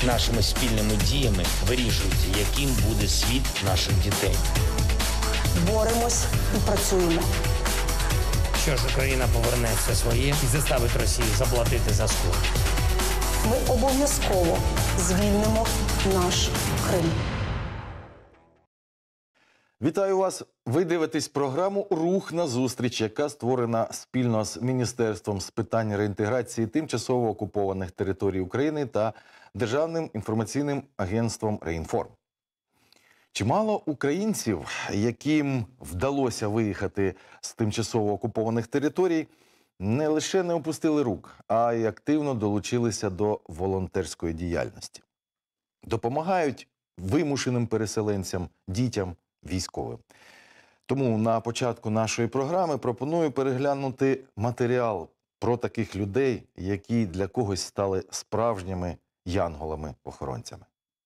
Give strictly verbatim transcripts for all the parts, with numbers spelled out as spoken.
нашими спільними діями вирішується, яким буде світ наших дітей. Боремось і працюємо. Що ж, Україна поверне все своє і заставить Росію заплатити за скор. Ми обов'язково звільнимо наш Крим. Вітаю вас! Ви дивитесь програму «Рух назустріч», яка створена спільно з Міністерством з питань реінтеграції тимчасово окупованих територій України та Державним інформаційним агентством «Реінформ». Чимало українців, яким вдалося виїхати з тимчасово окупованих територій, не лише не опустили рук, а й активно долучилися до волонтерської діяльності. Допомагають вимушеним переселенцям, дітям, військовим. Тому на початку нашої програми пропоную переглянути матеріал про таких людей, які для когось стали справжніми янголами-охоронцями.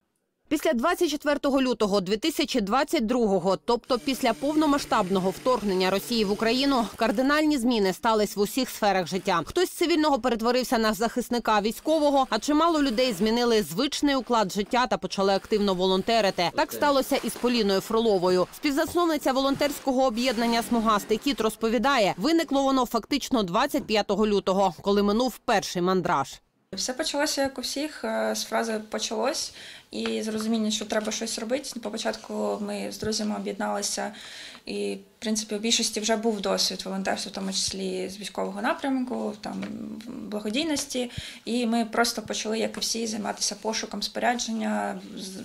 Після двадцять четвертого лютого дві тисячі двадцять другого, тобто після повномасштабного вторгнення Росії в Україну, кардинальні зміни стались в усіх сферах життя. Хтось з цивільного перетворився на захисника військового, а чимало людей змінили звичний уклад життя та почали активно волонтерити. Так сталося і з Поліною Фроловою. Співзасновниця волонтерського об'єднання «Смугастий кіт» розповідає, виникло воно фактично двадцять п'ятого лютого, коли минув перший мандраж. Все почалося, як у всіх, з фрази «почалось» і з розуміння, що треба щось робити. По початку ми з друзями об'єдналися і, в принципі, у більшості вже був досвід волонтерства, в тому числі з військового напрямку, там, благодійності. І ми просто почали, як і всі, займатися пошуком спорядження,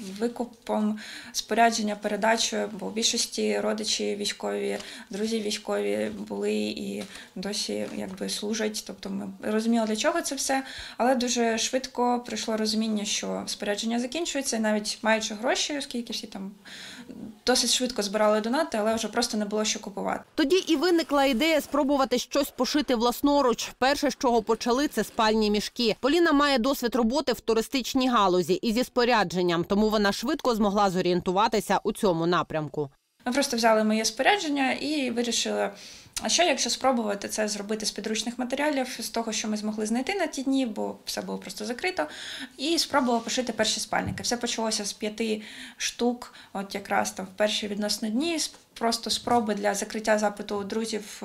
викупом спорядження, передачею, бо у більшості родичі військові, друзі військові були і досі якби служать. Тобто ми розуміли, для чого це все, але дуже швидко прийшло розуміння, що спорядження закінчується, і навіть маючи гроші, оскільки всі там досить швидко збирали донати, але вже просто не було що купувати. Тоді і виникла ідея спробувати щось пошити власноруч. Перше, з чого почали, це спальні мішки. Поліна має досвід роботи в туристичній галузі і зі спорядженням, тому вона швидко змогла зорієнтуватися у цьому напрямку. Ми просто взяли моє спорядження і вирішили, а що якщо спробувати це зробити з підручних матеріалів, з того, що ми змогли знайти на ті дні, бо все було просто закрито, і спробували пошити перші спальники. Все почалося з п'яти штук, от якраз там в перші відносно дні, просто спроби для закриття запиту у друзів,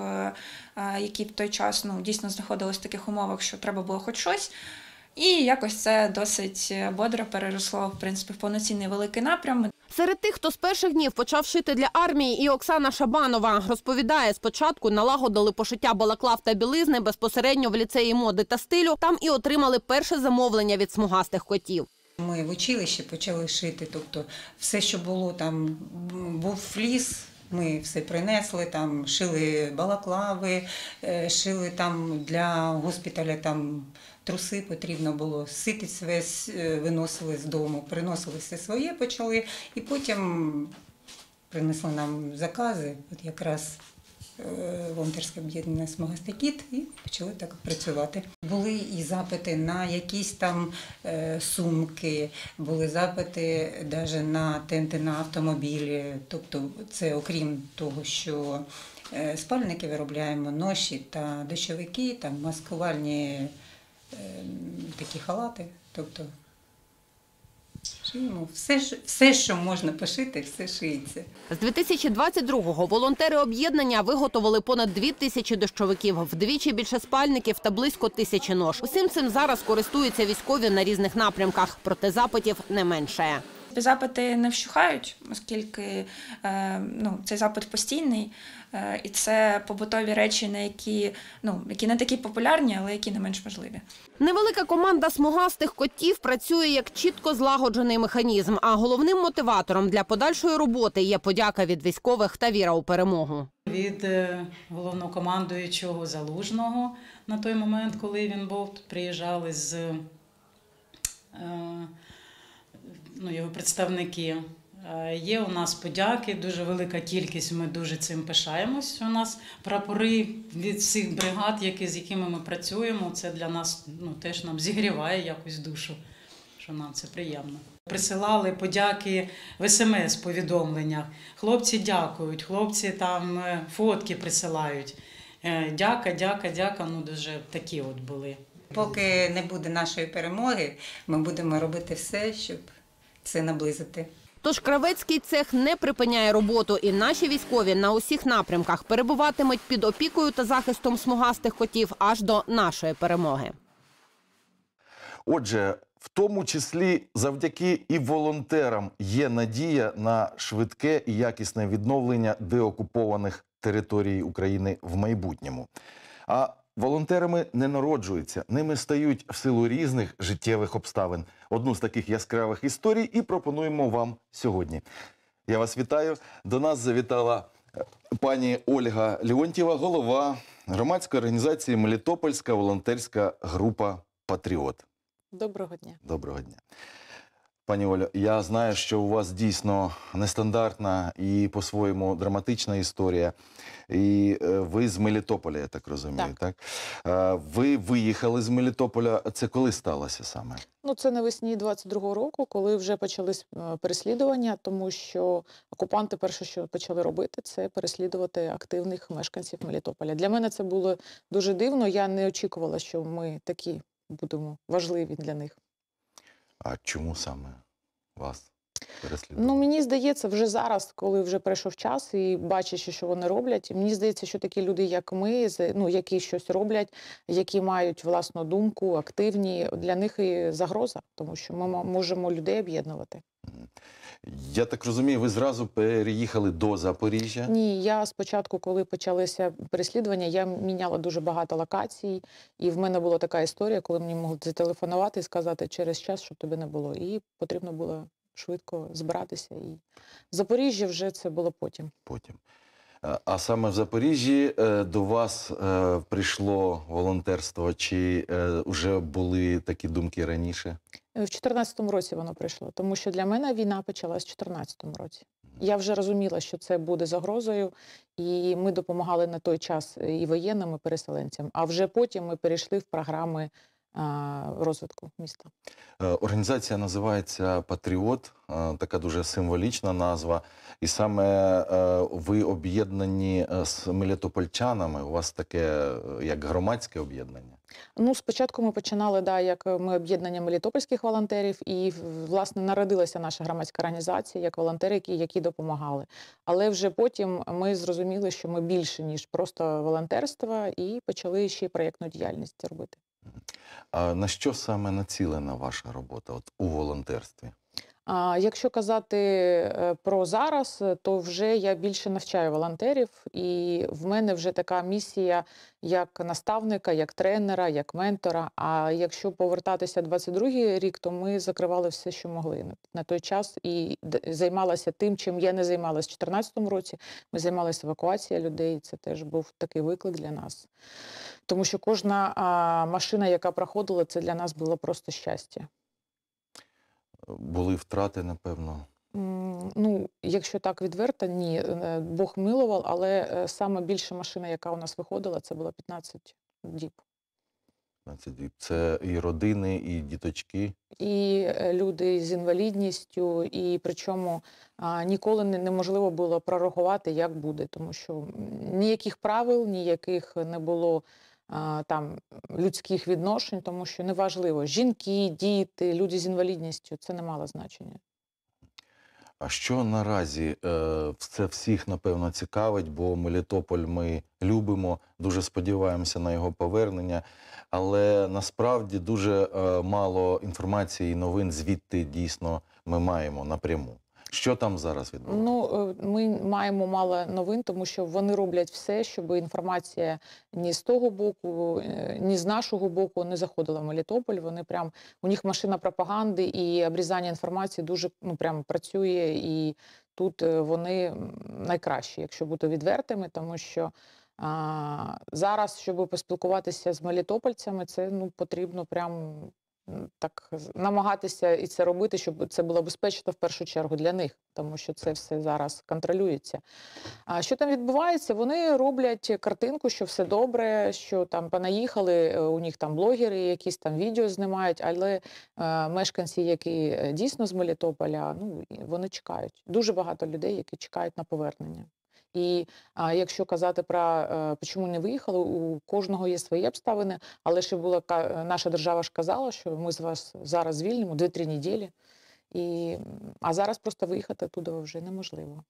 які в той час ну, дійсно знаходились в таких умовах, що треба було хоч щось. І якось це досить бодро переросло, в принципі, в повноцінний великий напрям. Серед тих, хто з перших днів почав шити для армії, і Оксана Шабанова розповідає, спочатку налагодили пошиття балаклав та білизни безпосередньо в ліцеї моди та стилю, там і отримали перше замовлення від смугастих котів. Ми в училищі почали шити, тобто все, що було, там був фліс, ми все принесли, там шили балаклави, шили там для госпіталя там труси потрібно було, ситець весь виносили з дому, приносили все своє, почали, і потім принесли нам закази, от якраз волонтерське об'єднання «Смугастий кіт», і почали так працювати. Були і запити на якісь там сумки, були запити навіть на тенти на автомобілі, тобто це окрім того, що спальники виробляємо, ноші та дощовики, там маскувальні такі халати, тобто шиємо. Все, все, що можна пошити, все шиється. З дві тисячі двадцять другого волонтери об'єднання виготовили понад дві тисячі дощовиків, вдвічі більше спальників та близько тисячі нож. Усім цим зараз користуються військові на різних напрямках, проте запитів не меншає. Запити не вщухають, оскільки ну, цей запит постійний, і це побутові речі, на які, ну, які не такі популярні, але які не менш важливі. Невелика команда смугастих котів працює як чітко злагоджений механізм, а головним мотиватором для подальшої роботи є подяка від військових та віра у перемогу. Від головнокомандуючого Залужного на той момент, коли він був, тут приїжджали з ну, його представники. Є у нас подяки, дуже велика кількість, ми дуже цим пишаємось. У нас прапори від всіх бригад, які, з якими ми працюємо, це для нас ну, теж нам зігріває якось душу, що нам це приємно. Присилали подяки в ес ем ес-повідомленнях. Хлопці дякують, хлопці там фотки присилають. Дяка, дяка, дяка, ну дуже такі от були. Поки не буде нашої перемоги, ми будемо робити все, щоб це наблизити. Тож Кравецький цех не припиняє роботу, і наші військові на усіх напрямках перебуватимуть під опікою та захистом смугастих котів аж до нашої перемоги. Отже, в тому числі завдяки і волонтерам є надія на швидке і якісне відновлення деокупованих територій України в майбутньому. А волонтерами не народжуються, ними стають в силу різних життєвих обставин. Одну з таких яскравих історій і пропонуємо вам сьогодні. Я вас вітаю. До нас завітала пані Ольга Леонтьєва, голова громадської організації «Мелітопольська волонтерська група Патріот». Доброго дня. Доброго дня. Пані Оля, я знаю, що у вас дійсно нестандартна і по-своєму драматична історія. І е, ви з Мелітополя, я так розумію, так? так? Е, ви виїхали з Мелітополя. Це коли сталося саме? Ну, це навесні двадцять другого року, коли вже почались е, переслідування, тому що окупанти перше, що почали робити, це переслідувати активних мешканців Мелітополя. Для мене це було дуже дивно. Я не очікувала, що ми такі будемо важливі для них. А чому саме вас переслідували? Ну, мені здається, вже зараз, коли вже пройшов час і бачачи, що вони роблять, мені здається, що такі люди, як ми, ну, які щось роблять, які мають власну думку, активні, для них і загроза, тому що ми можемо людей об'єднувати. Я так розумію, ви зразу переїхали до Запоріжжя? Ні, я спочатку, коли почалися переслідування, я міняла дуже багато локацій, і в мене була така історія, коли мені могли зателефонувати і сказати через час, щоб тебе не було. І потрібно було швидко збиратися. І в Запоріжжі вже це було потім. Потім. А саме в Запоріжжі до вас прийшло волонтерство, чи вже були такі думки раніше? В чотирнадцятому році воно прийшло, тому що для мене війна почалась в чотирнадцятому році. Я вже розуміла, що це буде загрозою, і ми допомагали на той час і воєнним, і переселенцям. А вже потім ми перейшли в програми розвитку міста. Організація називається «Патріот», така дуже символічна назва. І саме ви об'єднані з мелітопольчанами, у вас таке як громадське об'єднання? Ну, спочатку ми починали, да, як ми об'єднання мелітопольських волонтерів, і, власне, народилася наша громадська організація як волонтери, які, які допомагали. Але вже потім ми зрозуміли, що ми більше, ніж просто волонтерство, і почали ще й проєктну діяльність робити. А на що саме націлена ваша робота от, у волонтерстві? А якщо казати про зараз, то вже я більше навчаю волонтерів, і в мене вже така місія як наставника, як тренера, як ментора. А якщо повертатися двадцять другий рік, то ми закривали все, що могли на той час, і займалася тим, чим я не займалася в чотирнадцятому році. Ми займалися евакуацією людей, це теж був такий виклик для нас. Тому що кожна а, машина, яка проходила, це для нас було просто щастя. Були втрати, напевно? Ну, якщо так відверто, ні. Бог милував, але саме більша машина, яка у нас виходила, це було п'ятнадцять діб. п'ятнадцять діб. Це і родини, і діточки? І люди з інвалідністю, і причому а, ніколи не, неможливо було прорахувати, як буде, тому що ніяких правил, ніяких не було а, там людських відношень, тому що неважливо, жінки, діти, люди з інвалідністю, це не мало значення. А що наразі е, це всіх, напевно, цікавить, бо Мелітополь ми любимо, дуже сподіваємося на його повернення, але насправді дуже е, мало інформації і новин звідти дійсно ми маємо напряму. Що там зараз відбувається? Ну, ми маємо мало новин, тому що вони роблять все, щоб інформація ні з того боку, ні з нашого боку не заходила в Мелітополь. Вони прям, у них машина пропаганди і обрізання інформації дуже, ну, прям працює, і тут вони найкращі, якщо бути відвертими, тому що а, зараз, щоб поспілкуватися з мелітопольцями, це, ну, потрібно прям так намагатися і це робити, щоб це було безпечно в першу чергу для них, тому що це все зараз контролюється. А що там відбувається? Вони роблять картинку, що все добре, що там понаїхали, у них там блогери, якісь там відео знімають, але е, мешканці, які дійсно з Мелітополя, ну, вони чекають. Дуже багато людей, які чекають на повернення. І а, якщо казати про е, чому не виїхали, у кожного є свої обставини, але ще була ка- наша держава ж казала, що ми з вас зараз звільнимо дві-три неділі. І, а зараз просто виїхати туди вже неможливо.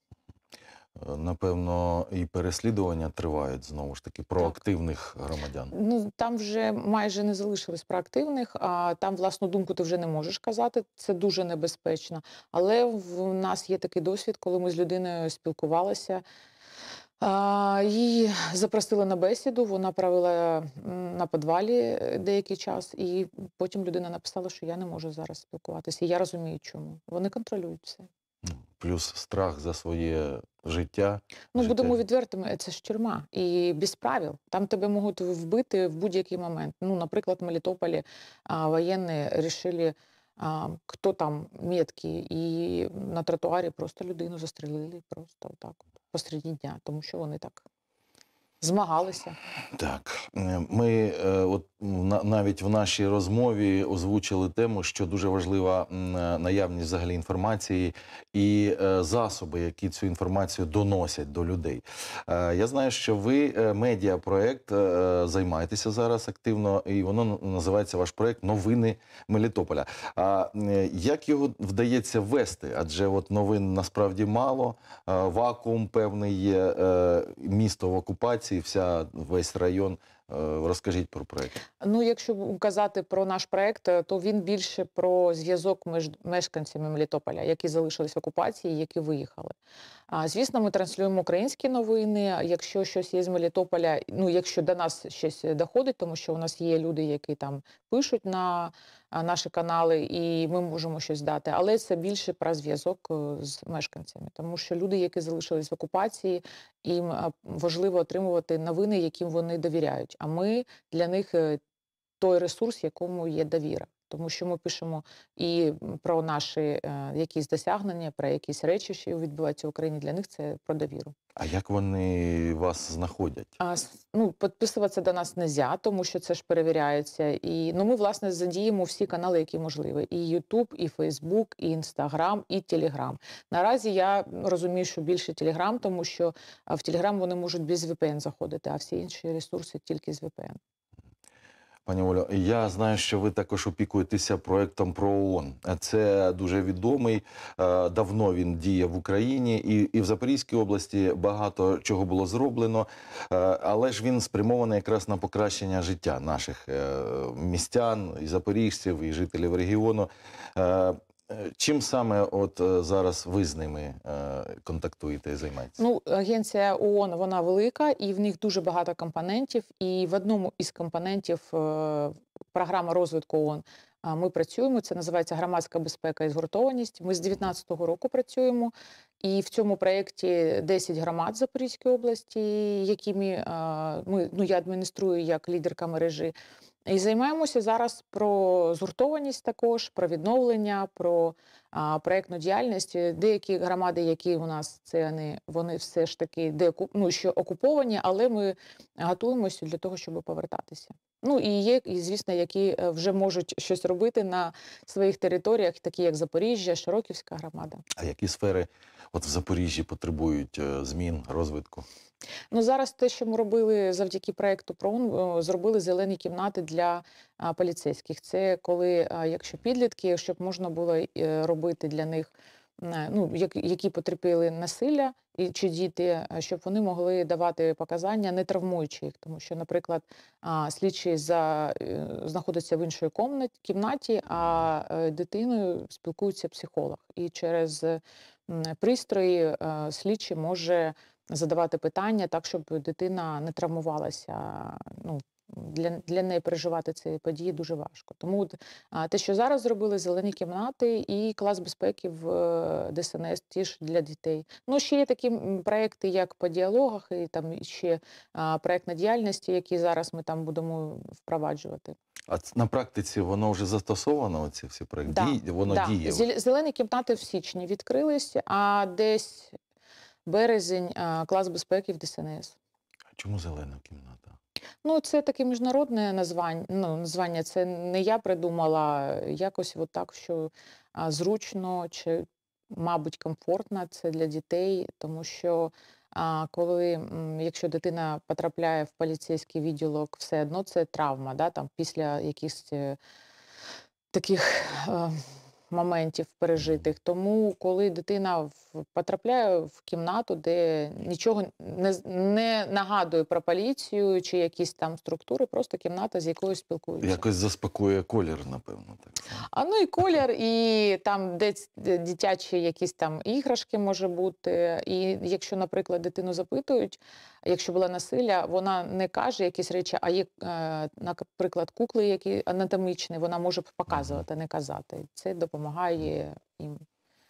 Напевно, і переслідування тривають, знову ж таки, про Так. активних громадян. Ну, там вже майже не залишилось проактивних, а там власну думку ти вже не можеш казати, це дуже небезпечно. Але в нас є такий досвід, коли ми з людиною спілкувалися, а, її запросили на бесіду, вона провела м, на підвалі деякий час, і потім людина написала, що я не можу зараз спілкуватися. І я розумію, чому. Вони контролюють все. Ну, плюс страх за своє життя. Ну, життя. будемо відвертими, це ж тюрма. І без правил. Там тебе можуть вбити в будь-який момент. Ну, наприклад, в Мелітополі а, воєнні рішили, а, хто там меткий, і на тротуарі просто людину застрелили, просто так, от, посеред дня, тому що вони так змагалися. Так, е, ми е, от на- навіть в нашій розмові озвучили тему, що дуже важлива м, е, наявність взагалі інформації і е, засоби, які цю інформацію доносять до людей. Е, Я знаю, що ви е, медіапроект е, займаєтеся зараз активно, і воно н- називається ваш проект «Новини Мелітополя». А е, як його вдається вести? Адже от новин насправді мало, е, вакуум певний є, е, місто в окупації, вся весь район. Е, Розкажіть про проект. Ну, якщо б казати про наш проект, то він більше про зв'язок між мешканцями Мелітополя, які залишились в окупації, які виїхали. А, звісно, ми транслюємо українські новини. Якщо щось є з Мелітополя, ну, якщо до нас щось доходить, тому що у нас є люди, які там пишуть на а, наші канали, і ми можемо щось дати. Але це більше про зв'язок е, з мешканцями, тому що люди, які залишились в окупації, їм а, важливо отримувати новини, яким вони довіряють. А ми для них е, той ресурс, якому є довіра. Тому що ми пишемо і про наші е, якісь досягнення, про якісь речі, що відбуваються в Україні. Для них це про довіру. А як вони вас знаходять? А, с- ну, підписуватися до нас не можна, тому що це ж перевіряється. І, ну, ми, власне, задіємо всі канали, які можливі. І Ютуб, і Фейсбук, і Інстаграм, і Телеграм. Наразі я розумію, що більше Телеграм, тому що а, в Телеграм вони можуть без ві пі ен заходити, а всі інші ресурси тільки з ві пі ен. Пані Олю, я знаю, що ви також опікуєтеся проектом про ООН. Це дуже відомий, е, давно він діє в Україні, і, і в Запорізькій області багато чого було зроблено, е, але ж він спрямований якраз на покращення життя наших е, містян, і запоріжців, і жителів регіону. Е, Е, Чим саме от е, зараз ви з ними е, контактуєте і займаєтеся? Ну, агенція ООН, вона велика, і в них дуже багато компонентів. І в одному із компонентів е, програма розвитку ООН а, ми працюємо. Це називається громадська безпека і згуртованість. Ми з дев'ятнадцятого року працюємо. І в цьому проєкті десять громад Запорізької області, якими а, ми, ну, я адмініструю як лідерка мережі. І займаємося зараз про згуртованість також, про відновлення, про а, проєктну діяльність. Деякі громади, які у нас, це вони, вони все ж таки деоку, ну, що окуповані, але ми готуємося для того, щоб повертатися. Ну і є, і, звісно, які вже можуть щось робити на своїх територіях, такі як Запоріжжя, Широківська громада. А які сфери от в Запоріжжі потребують е, змін, розвитку? Ну, зараз те, що ми робили завдяки проєкту ПРООН, зробили зелені кімнати для а, поліцейських. Це коли, а, якщо підлітки, щоб можна було е, робити для них, е, ну, як- які потерпіли насилля, і чи діти, а, щоб вони могли давати показання, не травмуючи їх. Тому що, наприклад, а, слідчий за, е, знаходиться в іншій комнаті, кімнаті, а е, дитиною спілкується психолог. І через м, пристрої е, слідчий може задавати питання так, щоб дитина не травмувалася. Ну, для, для неї переживати ці події дуже важко. Тому от, а, те, що зараз зробили, зелені кімнати і клас безпеки в е, Д С Н С теж для дітей. Ну, ще є такі м, проекти, як по діалогах, і там ще а, проектна діяльність, які зараз ми там будемо впроваджувати. А ц- на практиці воно вже застосовано, оці всі проекти? Да, Дій- Воно да. діє? Зел- Зелені кімнати в січні відкрились, а десь березень а, клас безпеки в Д С Н С. А чому зелена кімната? Ну, це таке міжнародне названня. Ну, названня це не я придумала, якось от так, що а, зручно чи, мабуть, комфортно це для дітей, тому що А коли, м, якщо дитина потрапляє в поліцейський відділок, все одно це травма, да, там, після якихось е, таких е, моментів пережитих. Тому, коли дитина в- потрапляє в кімнату, де нічого не, з- не нагадує про поліцію чи якісь там структури, просто кімната, з якою спілкуються. Якось заспокоює колір, напевно. Так само. А ну і колір, і там де ц- де дитячі якісь там іграшки може бути. І якщо, наприклад, дитину запитують, якщо було насилля, вона не каже якісь речі, а є, е, наприклад, кукли, які анатомічні, вона може показувати, не казати. Це допомагає їм.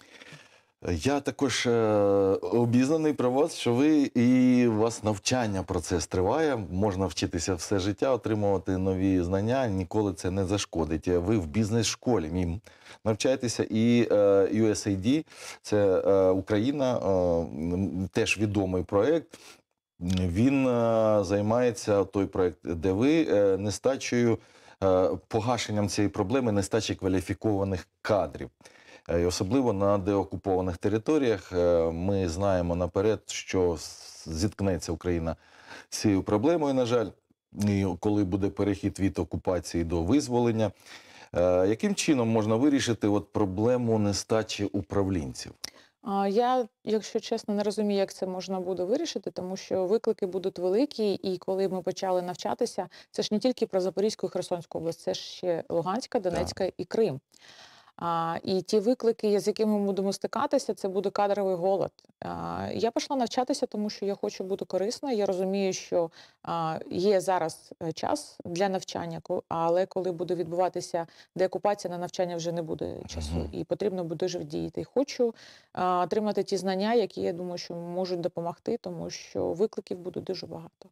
Я також е, обізнаний про вас, що ви і у вас навчання процес триває. Можна вчитися все життя, отримувати нові знання. Ніколи це не зашкодить. Ви в бізнес-школі МІМ навчаєтеся, і е, ю ес ей ді – це е, Україна, е, м, теж відомий проєкт. Він е, займається, той проєкт, де ви, е, нестачею, е, погашенням цієї проблеми нестачі кваліфікованих кадрів. Е, І особливо на деокупованих територіях. Е, Ми знаємо наперед, що з- зіткнеться Україна з цією проблемою, на жаль, і коли буде перехід від окупації до визволення. Е, Яким чином можна вирішити от проблему нестачі управлінців? А, Я, якщо чесно, не розумію, як це можна буде вирішити, тому що виклики будуть великі, і коли ми почали навчатися, це ж не тільки про Запорізьку і Херсонську область, це ж ще Луганська, Донецька і Крим. А, і ті виклики, з якими ми будемо стикатися, це буде кадровий голод. А, я пішла навчатися, тому що я хочу бути корисною. Я розумію, що а, є зараз е, час для навчання, ко- але коли буде відбуватися деокупація, на навчання вже не буде часу. Мгм. І потрібно буде вже діяти. Хочу а, отримати ті знання, які, я думаю, що можуть допомогти, тому що викликів буде дуже багато.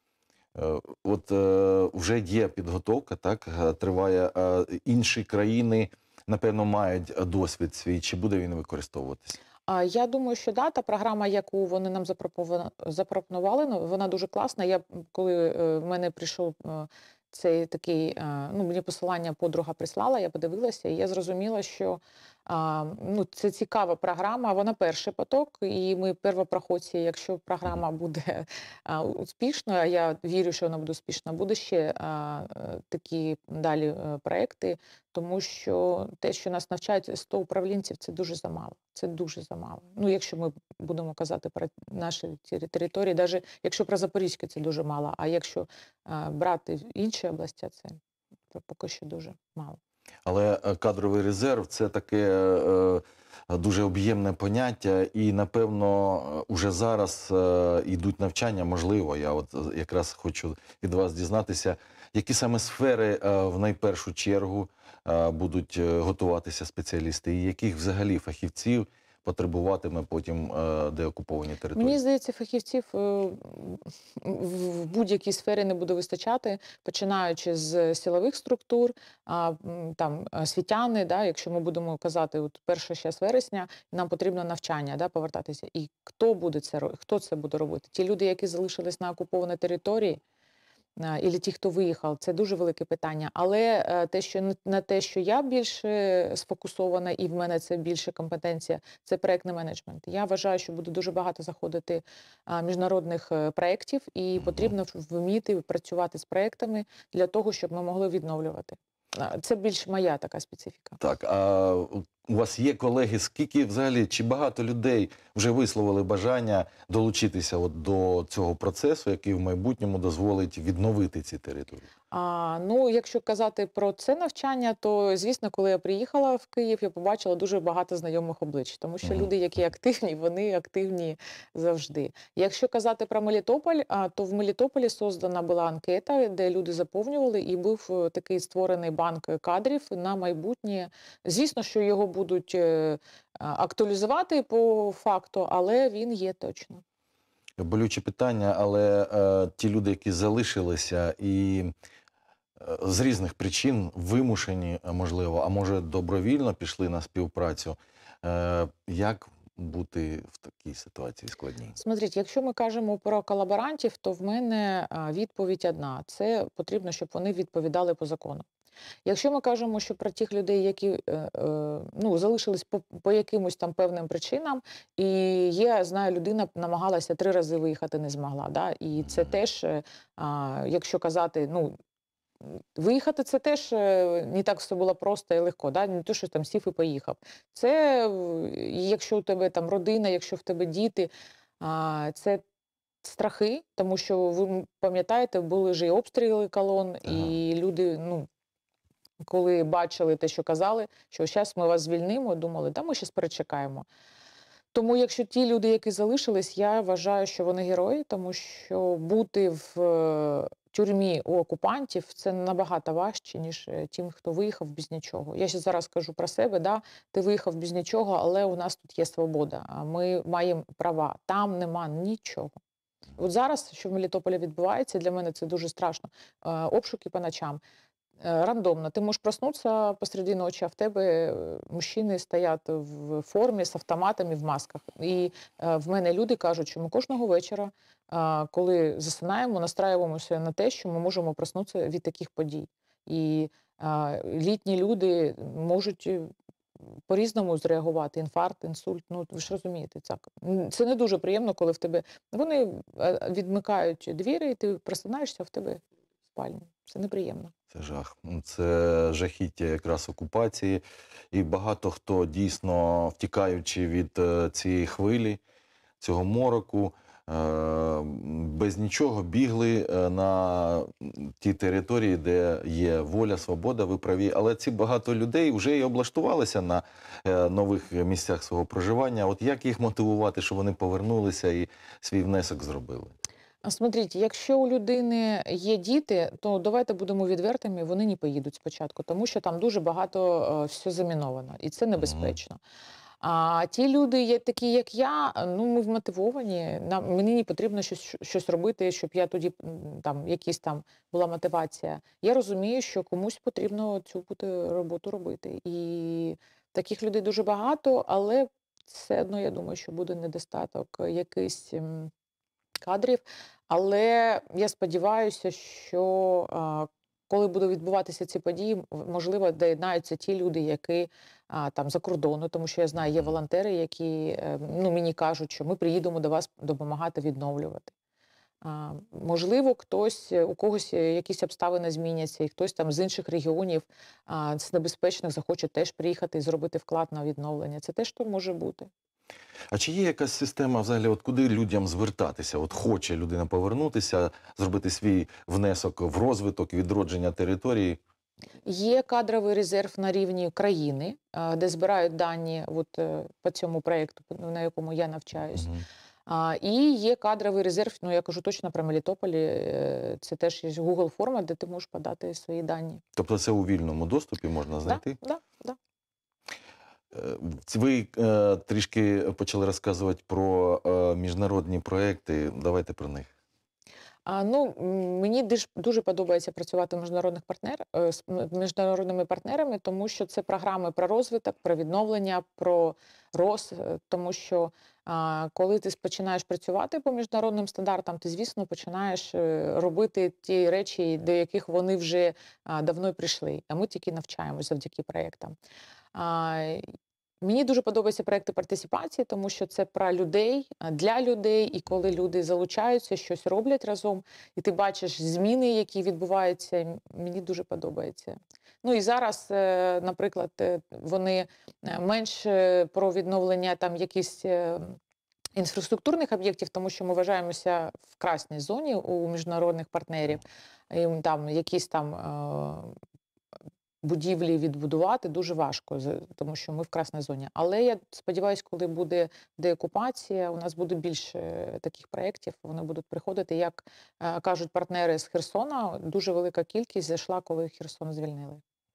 Е, От е, вже є підготовка, так, е, триває. Е, Інші країни, напевно, мають досвід свій. Чи буде він використовуватися? А, Я думаю, що да, та програма, яку вони нам запропонували, запропонували, ну, вона дуже класна. Я, м, коли е, в мене прийшов е, цей такий, е, ну, мені посилання подруга прислала, я подивилася, і я зрозуміла, що а, ну, це цікава програма, вона перший поток, і ми первопроходці, якщо програма буде а, успішною, а я вірю, що вона буде успішна, буде ще а, е, такі далі е, проекти, тому що те, що нас навчають сто управлінців, це дуже замало. Це дуже замало. Ну, якщо ми будемо казати про наші тері- території, навіть якщо про Запорізьке, це дуже мало, а якщо е, брати інші області, це поки що дуже мало. Але е, кадровий резерв – це таке е, е, дуже об'ємне поняття, і, напевно, е, уже зараз е, йдуть навчання, можливо, я от е, якраз хочу від вас дізнатися, які саме сфери е, в найпершу чергу е, будуть е, готуватися спеціалісти, і яких взагалі фахівців потребуватиме потім е, деокуповані території? Мені здається, фахівців е, в будь-якій сфері не буде вистачати, починаючи з силових структур, а, м, там освітяни, да, якщо ми будемо казати, от перше зараз вересня, нам потрібно навчання, да, повертатися. І хто буде це ро- хто це буде робити? Ті люди, які залишились на окупованій території, а, ілі ті, хто виїхав, це дуже велике питання. Але е, те, що на- на те, що я більше сфокусована, і в мене це більше компетенція, це проектний менеджмент. Я вважаю, що буде дуже багато заходити а, міжнародних е, проєктів, і потрібно вміти працювати з проєктами для того, щоб ми могли відновлювати. А, Це більш моя така специфіка. Так, а у вас є колеги, скільки взагалі, чи багато людей вже висловили бажання долучитися от до цього процесу, який в майбутньому дозволить відновити ці території? А, ну, якщо казати про це навчання, то, звісно, коли я приїхала в Київ, я побачила дуже багато знайомих облич, тому що Мгм. люди, які активні, вони активні завжди. Якщо казати про Мелітополь, а, то в Мелітополі создана була анкета, де люди заповнювали, і був е, такий створений банк кадрів на майбутнє. Звісно, що його будуть е, а, актуалізувати по факту, але він є точно. Болюче питання, але е, ті люди, які залишилися і е, з різних причин вимушені, е, можливо, а може добровільно пішли на співпрацю, е, як бути в такій ситуації складній? Смотрите, якщо ми кажемо про колаборантів, то в мене а, відповідь одна. Це потрібно, щоб вони відповідали по закону. Якщо ми кажемо, що про тих людей, які е, е, ну, залишились по, по якимось там певним причинам, і є, знаю, людина намагалася три рази виїхати, не змогла. Да? І це теж, е, а, якщо казати, ну, виїхати це теж е, не так все було просто і легко, да? Не те, що там сів і поїхав. Це, е, якщо у тебе там родина, якщо в тебе діти, а, це страхи, тому що ви пам'ятаєте, були ж і обстріли колон, Ага. і люди, ну, коли бачили те, що казали, що зараз ми вас звільнимо, думали, да, ми зараз перечекаємо. Тому якщо ті люди, які залишились, я вважаю, що вони герої, тому що бути в е, тюрмі у окупантів – це набагато важче, ніж е, тим, хто виїхав без нічого. Я ще зараз кажу про себе, да, ти виїхав без нічого, але у нас тут є свобода, а ми маємо права. Там нема нічого. От зараз, що в Мелітополі відбувається, для мене це дуже страшно. Е, обшуки по ночам. Е, Рандомно. Ти можеш проснутися посеред ночі, а в тебе е, мужчини стоять в формі з автоматами, в масках. І е, в мене люди кажуть, що ми кожного вечора, е, коли засинаємо, настраюємося на те, що ми можемо проснутися від таких подій. І е, літні люди можуть е, по-різному зреагувати. Інфаркт, інсульт, ну ви ж розумієте. Це, це не дуже приємно, коли в тебе... Вони е, відмикають двері, і ти просинаєшся, а в тебе спальня. Це неприємно. Це жах. Це жахіття якраз окупації. І багато хто дійсно, втікаючи від е, цієї хвилі, цього мороку, е, без нічого бігли е, на ті території, де є воля, свобода, ви праві. Але ці багато людей вже і облаштувалися на е, нових місцях свого проживання. От як їх мотивувати, щоб вони повернулися і свій внесок зробили? А смотрите, якщо у людини є діти, то давайте будемо відвертими, вони не поїдуть спочатку, тому що там дуже багато е, все заміновано, і це небезпечно. А ті люди, є такі, як я, ну ми вмотивовані. Нам мені не потрібно щось щось робити, щоб я тоді м, там якісь там була мотивація. Я розумію, що комусь потрібно цю бути роботу робити. І таких людей дуже багато, але все одно я думаю, що буде недостаток якийсь м, кадрів. Але я сподіваюся, що а, коли будуть відбуватися ці події, м- можливо, доєднаються ті люди, які а, там за кордону, тому що я знаю, є волонтери, які е, ну, мені кажуть, що ми приїдемо до вас допомагати відновлювати. А, можливо, хтось, е, у когось е, якісь обставини зміняться, і хтось там з інших регіонів а, з небезпечних захоче теж приїхати і зробити вклад на відновлення. Це теж то може бути. А чи є якась система взагалі, от куди людям звертатися? От хоче людина повернутися, зробити свій внесок в розвиток, відродження території? Є кадровий резерв на рівні країни, а, де збирають дані от, е, по цьому проєкту, на якому я навчаюсь. Мгм. А, і є кадровий резерв, ну я кажу точно про Мелітополі, е, це теж є Google форма, де ти можеш подати свої дані. Тобто це у вільному доступі можна знайти? Да, да, да. Е, Ви е, трішки почали розказувати про е, міжнародні проекти. Давайте про них. А, ну, м, мені диж- дуже подобається працювати в міжнародних партнер, е, з м- міжнародними партнерами, тому що це програми про розвиток, про відновлення, про роз, е, тому що а, коли ти починаєш працювати по міжнародним стандартам, ти, звісно, починаєш е, робити ті речі, до яких вони вже а, давно й прийшли, а ми тільки навчаємося завдяки проєктам. А, Мені дуже подобаються проекти партисипації, тому що це про людей, а, для людей, і коли люди залучаються, щось роблять разом, і ти бачиш зміни, які відбуваються, м- мені дуже подобається. Ну і зараз, е, наприклад, е, вони е, менш е, про відновлення там якісь е, інфраструктурних об'єктів, тому що ми вважаємося в красній зоні у міжнародних партнерів, і м, там якісь там е, будівлі відбудувати дуже важко, з- тому що ми в красній зоні. Але я сподіваюся, коли буде деокупація, у нас буде більше таких проєктів, вони будуть приходити. Як е, кажуть партнери з Херсона, дуже велика кількість зайшла, коли Херсон звільнили.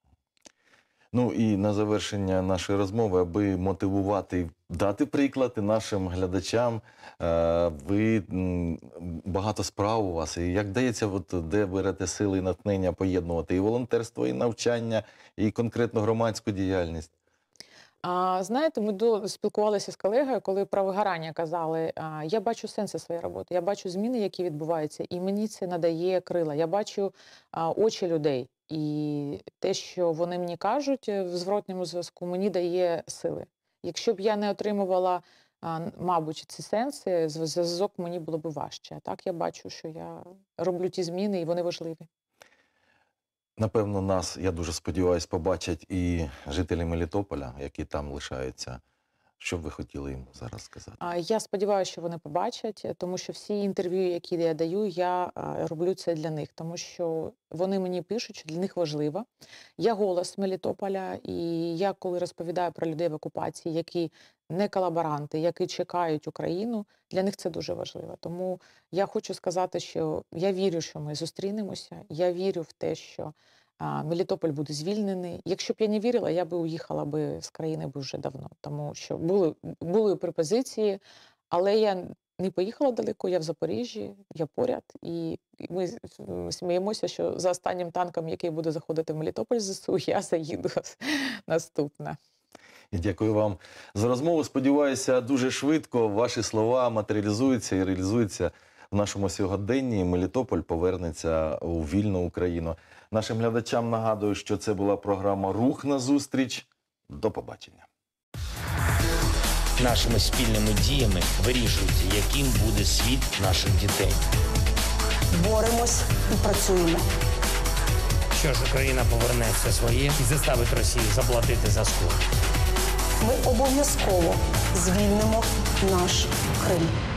Ну і на завершення нашої розмови, аби мотивувати, дати приклад і нашим глядачам. Е, Ви м, багато справ у вас. І як дається, от де берете сили і натхнення поєднувати і волонтерство, і навчання, і конкретно громадську діяльність? А знаєте, ми до спілкувалися з колегою, коли про вигорання казали. А, я бачу сенси своєї роботи, я бачу зміни, які відбуваються, і мені це надає крила. Я бачу а, очі людей. І те, що вони мені кажуть е, в зворотньому зв'язку, мені дає сили. Якщо б я не отримувала, а, н- мабуть, ці сенси, зв- зв'язок мені було б важче. А так я бачу, що я роблю ті зміни, і вони важливі. Напевно, нас, я дуже сподіваюся, побачать і жителі Мелітополя, які там лишаються. Що б ви хотіли їм зараз сказати? А, Я сподіваюся, що вони побачать, е, тому що всі інтерв'ю, які я даю, я а, роблю це для них, тому що вони мені пишуть, що для них важливо. Я голос Мелітополя, і я, коли розповідаю про людей в окупації, які не колаборанти, які чекають Україну, для них це дуже важливо. Тому я хочу сказати, що я вірю, що ми зустрінемося. Я вірю в те, що а, Мелітополь буде звільнений. Якщо б я не вірила, я би уїхала би з країни би вже давно, тому що були, були пропозиції, але я не поїхала далеко, я в Запоріжжі, я поряд, і ми с- м, сміємося, що за останнім танком, який буде заходити в Мелітополь з ЗСУ, я заїду наступна. І дякую вам за розмову. Сподіваюся, дуже швидко ваші слова матеріалізуються і реалізуються в нашому сьогоденні. Мелітополь повернеться у вільну Україну. Нашим глядачам нагадую, що це була програма «Рух назустріч». До побачення. Нашими спільними діями вирішується, яким буде світ наших дітей. Боремось і працюємо. Що ж, Україна поверне все своє і заставить Росію заплатити за скор. Ми обов'язково звільнимо наш Крим.